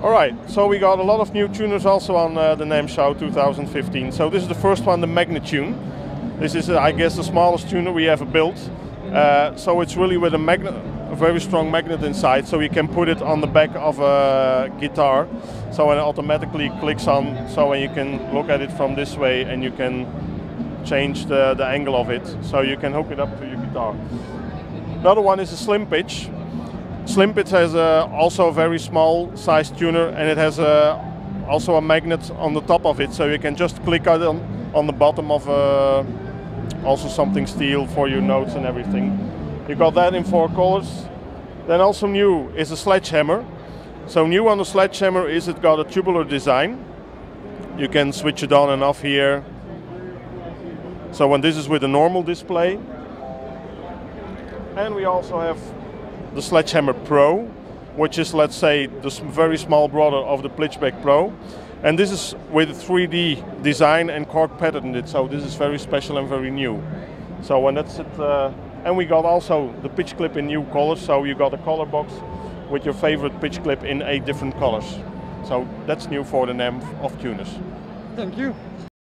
Alright, so we got a lot of new tuners also on the NAMM show 2015. So this is the first one, the Magnatune. This is, I guess, the smallest tuner we ever built. So it's really with a very strong magnet inside, so you can put it on the back of a guitar. So it automatically clicks on, so you can look at it from this way and you can change the angle of it. So you can hook it up to your guitar. Another one is a Slim Pitch. Slim Pitch has also a very small size tuner, and it has also a magnet on the top of it, so you can just click on the bottom of also something steel for your notes and everything. You got that in 4 colors. Then also new is a Sledgehammer. So new on the Sledgehammer is it got a tubular design. You can switch it on and off here. So when this is with a normal display. And we also have the Sledgehammer Pro, which is, let's say, the very small brother of the Plitchback Pro. And this is with 3D design and Korg patented it, so this is very special and very new. So when that's it, and we got also the pitch clip in new colors, so you got a color box with your favorite pitch clip in 8 different colors. So that's new for the NAMM of tuners. Thank you.